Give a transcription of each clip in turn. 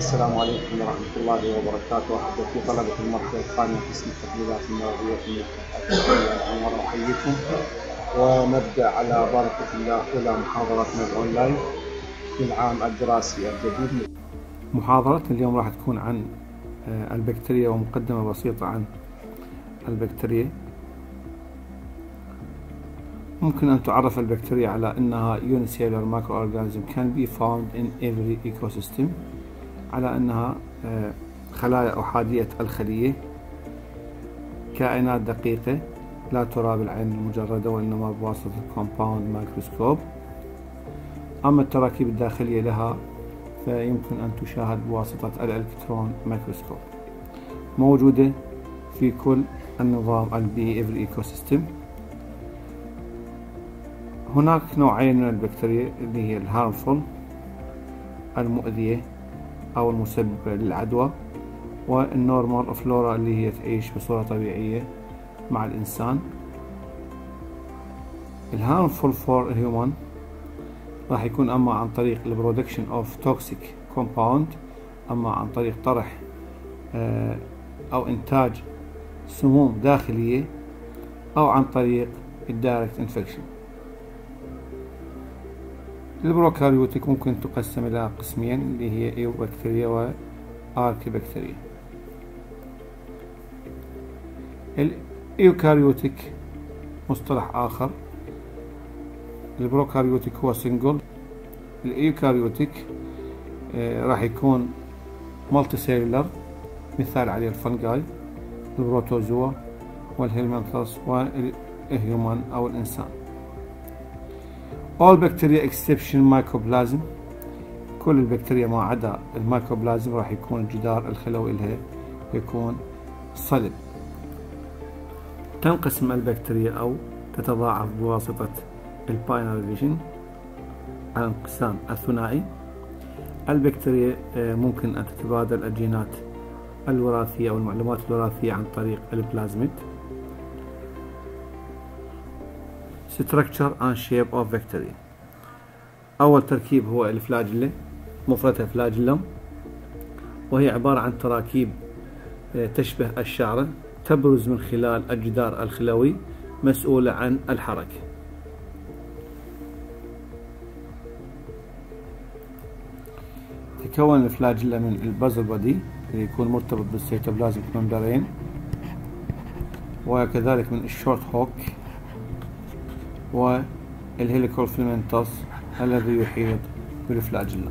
السلام عليكم ورحمة الله وبركاته. أحبتي طلبة المرحلة الثانية قسم التحليلات المرضية في الملك أحييكم ونبدأ على بركة الله أولى محاضرتنا الأونلاين في العام الدراسي الجديد. محاضرتنا اليوم راح تكون عن البكتيريا ومقدمة بسيطة عن البكتيريا. ممكن أن تعرف البكتيريا على أنها unicellular microorganism can be found in every ecosystem، على أنها خلايا أحادية الخلية، كائنات دقيقة لا ترى بالعين المجردة وإنما بواسطة الكومباوند مايكروسكوب. أما التراكيب الداخلية لها فيمكن أن تشاهد بواسطة الإلكترون مايكروسكوب. موجودة في كل النظام البيئي every ecosystem. هناك نوعين من البكتيريا اللي هي الهارمفول المؤذية أو المسببة للعدوى، والنورمال فلورا اللي هي تعيش بصورة طبيعية مع الإنسان. الهارمفول فور هيومن راح يكون أما عن طريق البرودكشن اوف توكسيك كومباوند، أما عن طريق طرح أو إنتاج سموم داخلية، أو عن طريق الدايركت انفكشن. البروكاريوتيك ممكن تقسم إلى قسمين اللي هي ايوبكتيريا واركيبكتيريا. الايوكاريوتيك مصطلح آخر. البروكاريوتيك هو سنجل. الايوكاريوتيك راح يكون مالتي سيلولر، مثال عليه الفنجاي، البروتوزوا والهيلمنثس والهيومن أو الإنسان. all bacteria exception mycoplasm، كل البكتيريا ما عدا الميكوبلازم راح يكون الجدار الخلوي لها يكون صلب. تنقسم البكتيريا أو تتضاعف بواسطة الباينري فيجن على انقسام الثنائي. البكتيريا ممكن أن تتبادل الجينات الوراثية أو المعلومات الوراثية عن طريق البلازميد. structure and shape of bacteria. أول تركيب هو الفلاجيلا، مفردها فلاجيلم، وهي عبارة عن تراكيب تشبه الشعرة، تبرز من خلال الجدار الخلوي، مسؤولة عن الحركة. تكون الفلاجيلا من البازل بودي اللي يكون مرتبط بالسيتوبلازميك ممبرين، وكذلك من الشورت هوك والهيليكول فيلمنتس الذي يحيط بالفلاجيلا.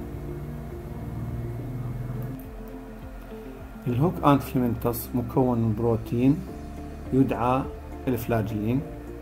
الهوك أند فيلمنتس مكون من بروتين يدعى الفلاجيلين.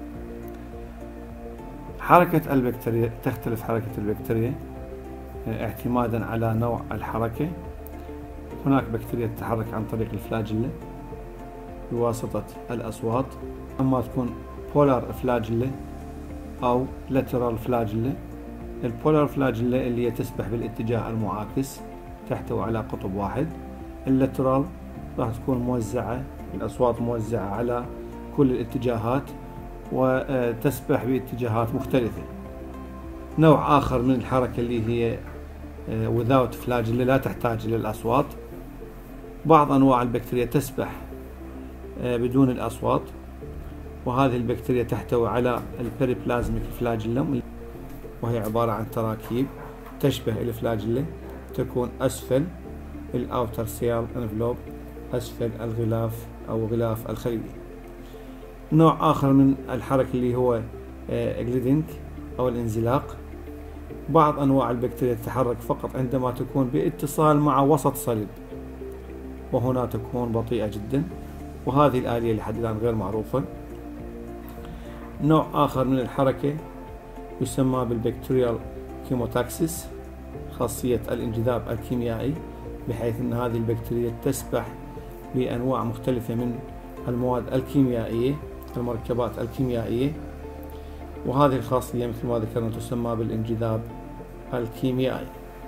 حركة البكتيريا تختلف حركة البكتيريا اعتمادا على نوع الحركة. هناك بكتيريا تتحرك عن طريق الفلاجيلا بواسطة الأصوات، أما تكون بولار فلاجيلا أو لاترال فلاجيلا. البولار فلاجيلا اللي هي تسبح بالاتجاه المعاكس، تحتوي على قطب واحد. اللاترال راح تكون موزعة، الأصوات موزعة على كل الاتجاهات وتسبح باتجاهات مختلفة. نوع آخر من الحركة اللي هي without فلاجيلا، لا تحتاج للأصوات. بعض أنواع البكتيريا تسبح بدون الأصوات، وهذه البكتيريا تحتوي على البيريبلازميك فلاجيلم، وهي عبارة عن تراكيب تشبه الفلاجيلا، تكون أسفل الأوتر سيل انفلوب، أسفل الغلاف أو غلاف الخلية. نوع آخر من الحركة اللي هو جليدنج أو الانزلاق. بعض أنواع البكتيريا تتحرك فقط عندما تكون باتصال مع وسط صلب، وهنا تكون بطيئة جدا، وهذه الآلية لحد الآن غير معروفة. نوع آخر من الحركة يسمى بالبكتيريال كيموتاكسيس، خاصية الانجذاب الكيميائي، بحيث أن هذه البكتيريا تسبح بأنواع مختلفة من المواد الكيميائية، المركبات الكيميائية، وهذه الخاصية مثل ما ذكرنا تسمى بالانجذاب الكيميائي.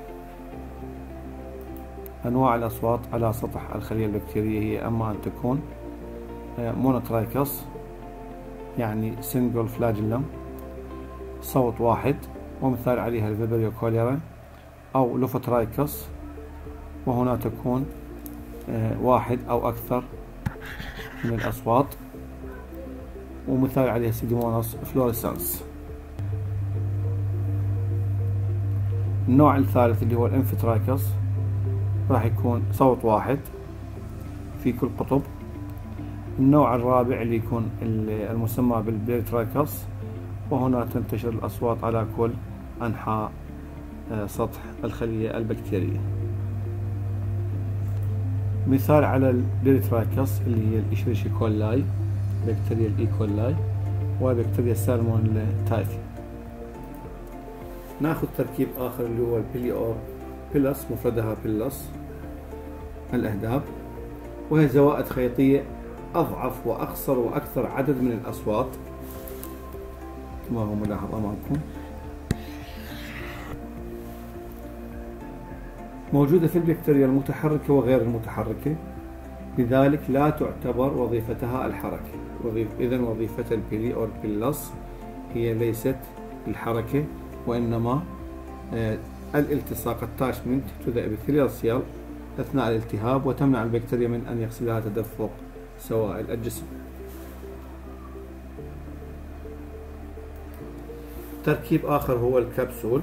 أنواع الأصوات على سطح الخلية البكتيرية هي أما أن تكون مونوترايكس يعني سنجل فلاجيلم، صوت واحد، ومثال عليها الفيبريو كوليرا، أو لوفوترايكس وهنا تكون واحد أو أكثر من الأصوات، ومثال عليها سيدوموناس فلوريسانس. النوع الثالث اللي هو الانفتراكس راح يكون صوت واحد في كل قطب. النوع الرابع اللي يكون المسمى بالبيرتراكس، وهنا تنتشر الأصوات على كل أنحاء سطح الخلية البكتيرية. مثال على البيرتراكس اللي هي الإشريشيا كولاي، بكتيريا الإيكولاي، وبكتيريا السالمون تايفي. ناخذ تركيب آخر اللي هو البيلي أور بيلس، مفردها بيلس، الأهداب، وهي زوائد خيطية أضعف وأقصر وأكثر عدد من الأصوات كما هو ملاحظ أمامكم. موجودة في البكتيريا المتحركة وغير المتحركة، لذلك لا تعتبر وظيفتها الحركة. إذن وظيفة البيلي أو بيلس هي ليست الحركة، وإنما الالتصاق attachment to the epithelial cell أثناء الالتهاب، وتمنع البكتيريا من أن يحصلها تدفق سوائل الجسم. تركيب آخر هو الكبسول.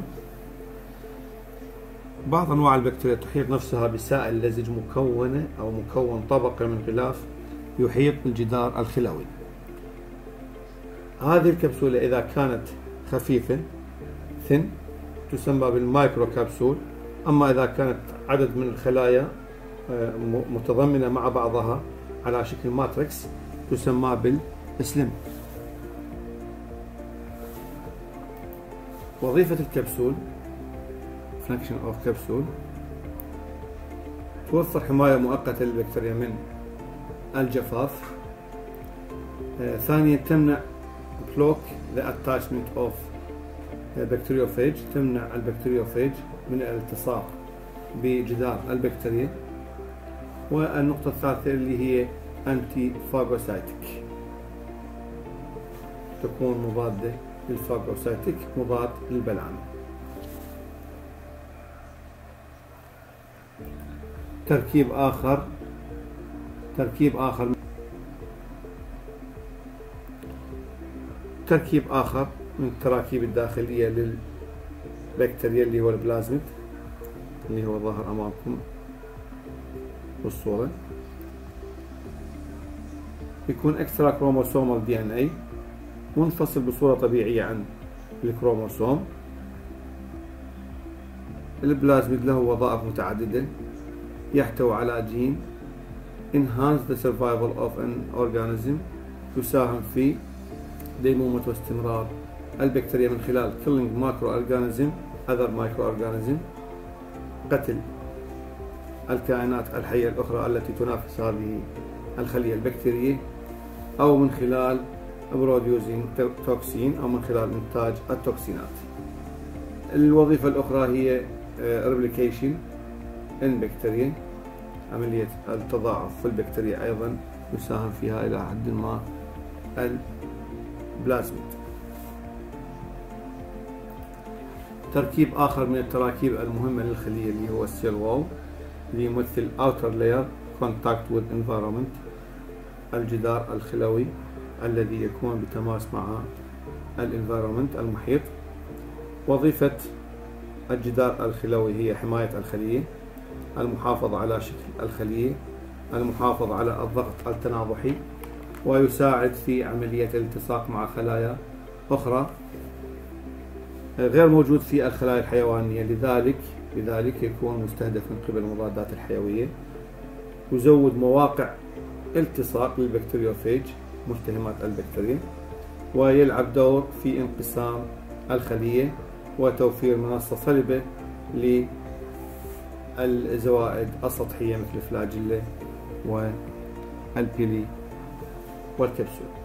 بعض أنواع البكتيريا تحيط نفسها بسائل لزج مكون طبقة من غلاف يحيط بالجدار الخلوي. هذه الكبسولة إذا كانت خفيفة thin تسمى بالمايكرو كبسول، أما إذا كانت عدد من الخلايا متضمنة مع بعضها على شكل ماتريكس تسمى بالسلم. وظيفة الكبسول function of capsule توفر حماية مؤقتة للبكتيريا من الجفاف. ثانيا تمنع block the attachment of bacteriophage، تمنع البكتيريوفاج من الالتصاق بجدار البكتيريا. والنقطة الثالثة اللي هي أنتي فاغوسايتك، تكون مضادة للفاغوسايتك، مضاد للبلعم. تركيب آخر من التراكيب الداخلية للبكتيريا اللي هو البلازميد، اللي هو ظاهر أمامكم بالصورة. يكون اكسترا كروموسومال دي ان اي منفصل بصورة طبيعية عن الكروموسوم. البلازميد له وظائف متعددة، يحتوي على جين enhance the survival of an organism، يساهم في ديمومة واستمرار البكتيريا من خلال killing other microorganism، قتل الكائنات الحية الأخرى التي تنافس هذه الخلية البكتيرية، أو من خلال producing toxin، أو من خلال إنتاج التوكسينات. الوظيفة الأخرى هي replication in bacteria، عملية التضاعف في البكتيريا أيضا يساهم فيها إلى حد ما البلازميد. تركيب آخر من التراكيب المهمة للخلية اللي هو السيل وول، اللي يمثل outer layer contact with environment، الجدار الخلوي الذي يكون بتماس مع الانفيرومنت المحيط. وظيفة الجدار الخلوي هي حماية الخلية، المحافظة على شكل الخلية، المحافظة على الضغط التناضحي، ويساعد في عملية الالتصاق مع خلايا أخرى غير موجود في الخلايا الحيوانية، لذلك يكون مستهدف من قبل المضادات الحيوية. يزود مواقع التصاق للبكتيريوفاج ملتهمات البكتيريا، ويلعب دور في انقسام الخلية وتوفير منصة صلبة للزوائد السطحية مثل الفلاجيلا والبيلي والكبسول.